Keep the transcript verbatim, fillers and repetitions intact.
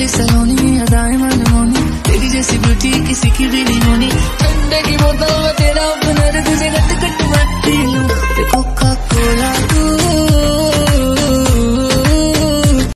सलोनी अदाएं मनमोनी, तेरी जैसी ब्यूटी किसी की भी नहीं होनी। ठंडे की बोतल